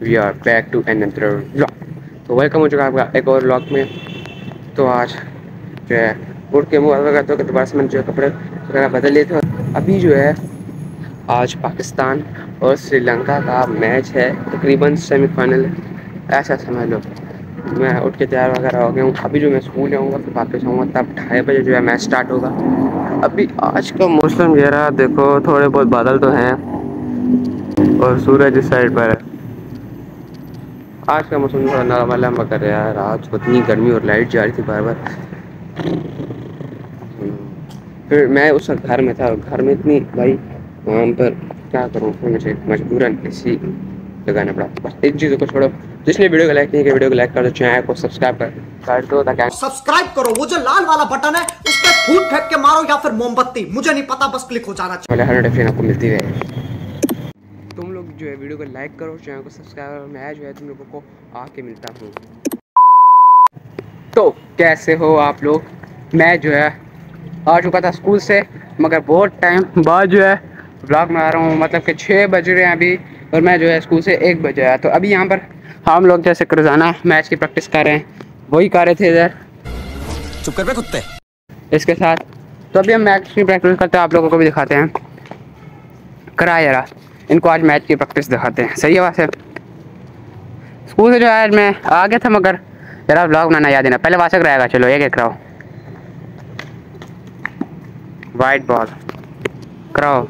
We are back to another vlog. तो welcome हो चुका है आपका एक और व्लॉग में। तो आज जो है उठ के मुँह वगैरह तो दोबारा से मैंने जो है कपड़े वगैरह बदल लिए थे। अभी जो है आज पाकिस्तान और श्रीलंका का मैच है, तकरीबन सेमीफाइनल ऐसा समझ लो। मैं उठ के तैयार वगैरह हो गया हूँ। अभी जो मैं स्कूल जाऊँगा फिर वापस आऊँगा, तब 2:30 बजे जो है मैच स्टार्ट होगा। अभी आज का मौसम जरा देखो, थोड़े बहुत बादल तो हैं और सूरज इस साइड पर है। आज का मौसम थोड़ा नॉर्मल है, मगर यार आज इतनी गर्मी और लाइट जा रही थी बार बार। फिर मैं उस वक्त घर में था और घर में इतनी भाई वहाँ पर क्या करूँ, फिर मुझे मजबूरन इसी लगाना पड़ा। बस इन चीज़ों को छोड़ो, जिसने वीडियो को लाइक नहीं किया वीडियो को लाइक कर दो, चैनल को सब्सक्राइब कर दो ताकि सब्सक्राइब करो। वो जो लाल वाला बटन है उस पर फूट फेंक के मारो या फिर मोमबत्ती, मुझे नहीं पता, बस क्लिक हो जाना चाहिए। हर नोटिफिकेशन आपको मिलती रहे। तुम लोग जो है वीडियो को लाइक करो, चैनल को सब्सक्राइब करो। मैं जो है तुम लोगों को आके मिलता हूँ। तो कैसे हो आप लोग? मैं जो है आ चुका था स्कूल से, मगर बहुत टाइम बाद जो है व्लॉग में आ रहा हूँ। मतलब कि 6 बज रहे हैं अभी और मैं जो है स्कूल से 1 बजे आया। तो अभी यहाँ पर हम लोग जैसे रोजाना मैच की प्रैक्टिस कर रहे हैं, वही कर रहे थे इधर। चुप कर बे कुत्ते। इसके साथ तो अभी हम मैच की प्रैक्टिस करते हैं, आप लोगों को भी दिखाते हैं। कराया यार इनको आज मैच की प्रैक्टिस दिखाते हैं। सही है बात है। स्कूल से जो है मैं आ गया था, मगर जरा व्लॉग बनाना याद है ना। पहले वासक रहेगा, चलो एक कराओ, वाइट बॉल कराओ।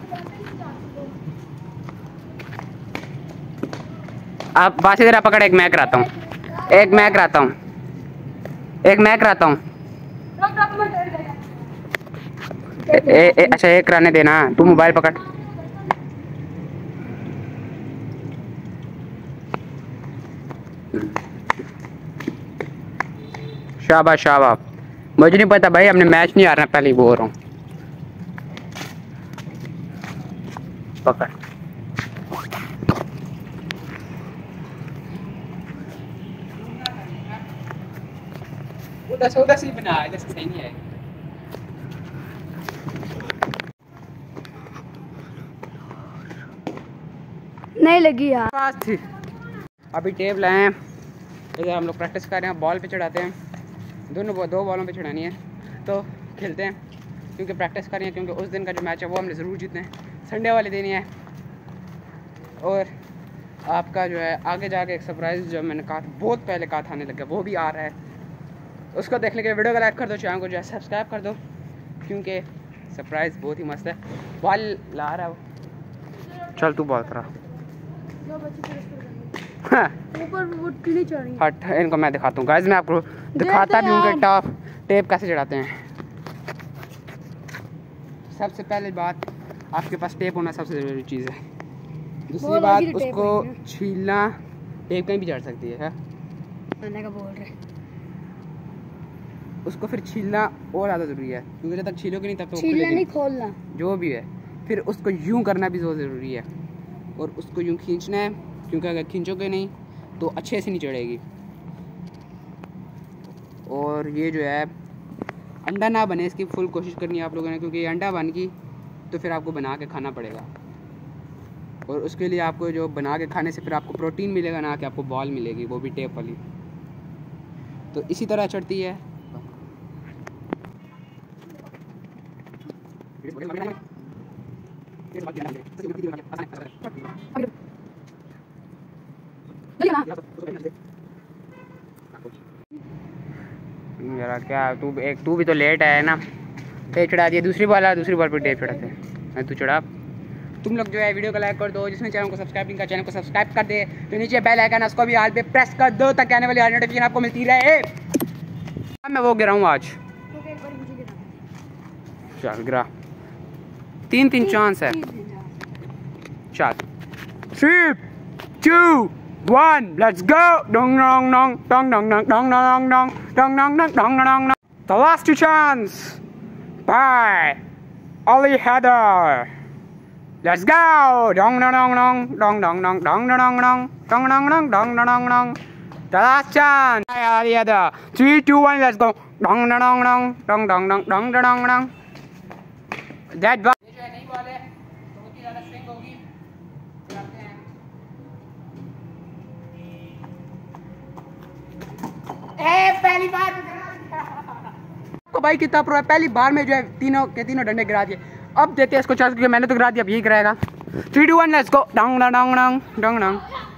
आप बासी जरा पकड़, एक मैं कराता हूँ, एक मैं कराता हूँ, एक मैं कराता हूँ। अच्छा एक कराने देना, तू मोबाइल पकड़। शाबाश शाबाश। मुझे नहीं पता भाई, हमने मैच नहीं हारना, पहले ही बोल रहा हूँ। पकड़। उधर से बना, इधर से सही नहीं है। नहीं लगी यार। पास थी। अभी टेप लाए हैं, इधर हम लोग प्रैक्टिस कर रहे हैं। बॉल पे चढ़ाते हैं, दो बॉलों पे चढ़ानी है। तो खेलते हैं क्योंकि प्रैक्टिस कर रहे हैं, क्योंकि उस दिन का जो मैच है वो हमने ज़रूर जीतना है। संडे वाले दिन ही है। और आपका जो है आगे जाके एक सरप्राइज़ जो मैंने कहा बहुत पहले कहा था आने लगा, वो भी आ रहा है। उसको देखने के वीडियो को लाइक कर दो, चैनल को जो है सब्सक्राइब कर दो, क्योंकि सरप्राइज़ बहुत ही मस्त है। बॉल ला रहा है वो, चल तू बॉल करा। ऊपर वो टीनी चढ़ रही है। हट, इनको मैं दिखाता हूँ गाइस, मैं आपको दिखाता भी हूँ कि टेप कैसे चढ़ाते हैं। सबसे पहले बात, आपके पास टेप होना सबसे ज़रूरी चीज़ है। दूसरी बात, उसको छीलना, टेप कहीं भी चढ़ सकती है का बोल रहे, उसको फिर छीलना और ज़्यादा ज़रूरी है, क्योंकि जब तक छीलोगे नहीं तब तक छीलना नहीं, खोलना जो भी है। फिर उसको यूं करना भी बहुत ज़रूरी है, और उसको यूं खींचना है, क्योंकि अगर खींचोगे नहीं तो अच्छे से नहीं चढ़ेगी। और ये जो है अंडा ना बने, इसकी फुल कोशिश करनी है आप लोगों ने, क्योंकि अंडा बन गई तो फिर आपको बना के खाना पड़ेगा। और उसके लिए आपको जो बना के खाने से फिर आपको प्रोटीन मिलेगा, ना कि आपको बॉल मिलेगी, वो भी टेप वाली। तो इसी तरह चढ़ती है। जरा क्या तू भी तो लेट आया ना, टेप चढ़ा दिया। दूसरी बॉल पर टेप चढ़ाते हैं। तू चढ़ा। तुम लोग जो है वीडियो को लाइक कर दो, जिसने चैनल को सब्सक्राइब नहीं किया चैनल को सब्सक्राइब कर दे। तो नीचे बेल आइकन है, उसको भी ऑल पे प्रेस कर दो ताकि आने वाली हर नोटिफिकेशन आपको मिलती रहे। मैं वो गिरा हूँ आज, चल गिरा। 3 चांस है। चल 3 2 1 लेट्स गो। डोंग डोंग डोंग डोंग डोंग डोंग डोंग डोंग डोंग डोंग डोंग डोंग डोंग डोंग। The last 2 chance by Ali Heather. Let's go. Dong dong dong dong dong dong dong dong dong dong dong dong dong dong dong dong. The last chance by Ali Heather. 3 2 1 let's go. Dong dong dong dong dong dong dong dong dong dong. That ball ये जो है नहीं ball है, बहुत ही ज़्यादा swing होगी। भाई कितना प्रो है, पहली बार में जो है तीनों के तीनों डंडे गिरा दिए। अब देते हैं इसको चांस, क्योंकि मैंने तो गिरा दिया, अब यही कराएगा। 3 2 1 लेट्स गो। डंग डंग डंग डंग डंग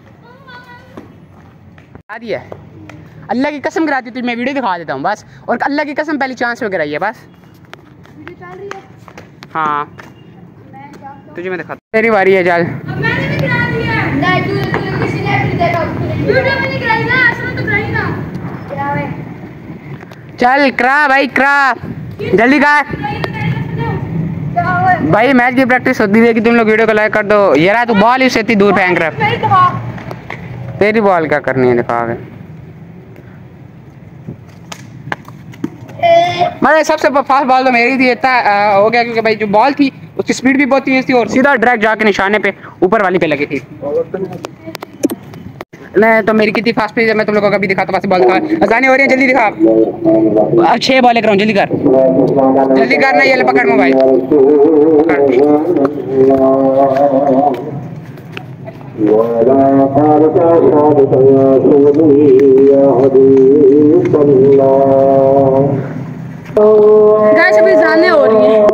गिरा दिया। अल्लाह की कसम गिरा दी थी, मैं वीडियो दिखा देता हूँ बस। और अल्लाह की कसम पहली चांस में गिराई है बस। वीडियो चल रही है। हाँ तुझे मैं दिखाता, तेरी बारी है। चल मैंने भी गिरा दिया। नहीं तू किसी ने भी देखा, वीडियो में नहीं गिराई ना, असली तो गिराई ना। गिरावे चल करा भाई, करा जल्दी कर भाई। मैच की प्रैक्टिस होती है कि तुम लोग वीडियो को लाइक कर दो यार। तू बॉल इससे इतनी दूर फेंक रहा है, तेरी बॉल क्या करनी है दिखा के। मतलब सबसे फास्ट बॉल तो मेरी थी, इतना हो गया क्योंकि भाई जो बॉल थी उसकी स्पीड भी बहुत तेज थी और सीधा डायरेक्ट जाके निशाने पे ऊपर वाली पे लगी थी। नहीं तो मेरी कितनी फास्ट पेज है, मैं तुम लोगों को कभी दिखाता हूँ। बॉल दिखा, आसानी हो रही है, जल्दी दिखा। 6 बॉल कर रहा हूँ, जल्दी कर, जल्दी कर ना। ये ले पकड़ मोबाइल, गाइस अभी जाने हो रही है।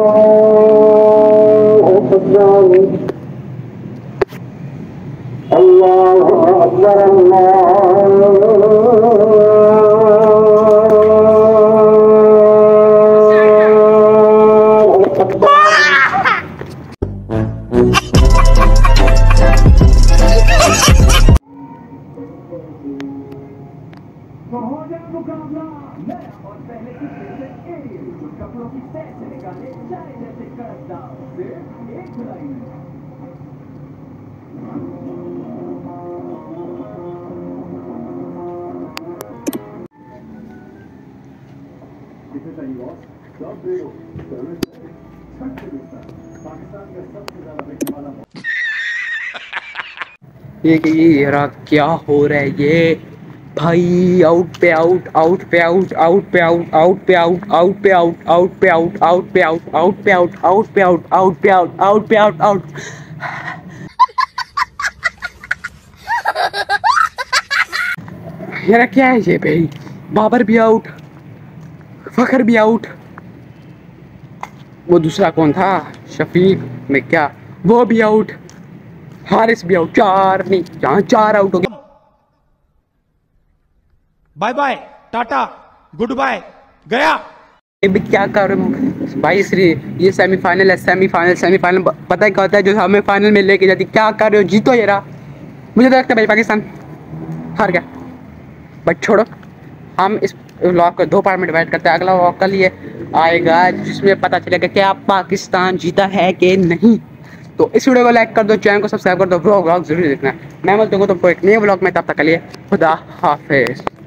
ये रहा क्या हो रहा है ये भाई। आउट पे आउट, आउट पे आउट, आउट पे आउट, आउट पे आउट, आउट पे आउट, आउट पे आउट, आउट पे आउट, आउट पे आउट, आउट पे आउट, आउट पे आउट, आउट पे आउट, आउट। यार क्या है ये भाई। बाबर भी आउट, फखर भी आउट, वो दूसरा कौन था शफीक में क्या, वो भी आउट, हारिस भी आउट। 4 नहीं, जहाँ 4 आउट हो गए। Bye bye tata good bye गया। ये भी क्या कर भाई श्री, ये सेमीफाइनल है, सेमीफाइनल सेमीफाइनल पता है क्या होता है जो हमें फाइनल में लेके जाती। क्या कर रहे हो, जीतो ये रहा। मुझे तो लगता है भाई पाकिस्तान हार गया, बट छोड़ो। हम इस व्लॉग को 2 पार्ट में डिवाइड करते हैं। अगला व्लॉग कल ये आएगा जिसमें पता चलेगा क्या पाकिस्तान जीता है कि नहीं। तो इस वीडियो को लाइक कर दो, चैनल को सब्सक्राइब कर दो, व्लॉग जरूर देखना। मैं बोलता हूँ तुमको एक नए व्लॉग में, तब तक के लिए खुदा हाफिज।